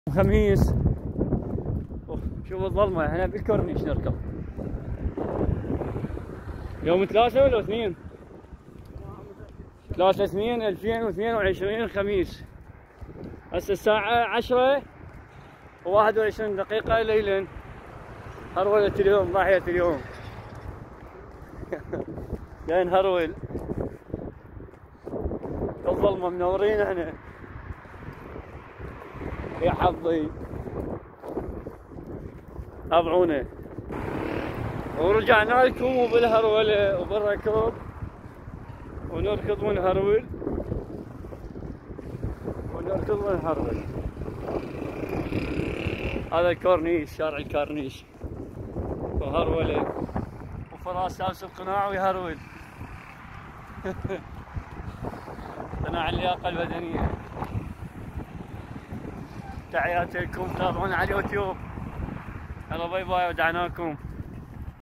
خميس. شوف الظلمة، احنا بالكورنيش نركب. يوم 3 ولا 2؟ 3/2/2022 خميس. هسه الساعة 10 و21 دقيقة ليلا. هرولة اليوم، ضاحية اليوم. جاي نهرول الظلمة، منورين احنا يا حظي. تابعونا. ورجعنا لكم بالهرولة وبالركض، ونركض ونهرول ونركض ونهرول. هذا الكورنيش، شارع الكورنيش، وهرولة وفراس لابس القناع ويهرول. قناع اللياقة البدنية. تحياتي لكم، تابعونا على اليوتيوب. يلا باي باي، ودعناكم.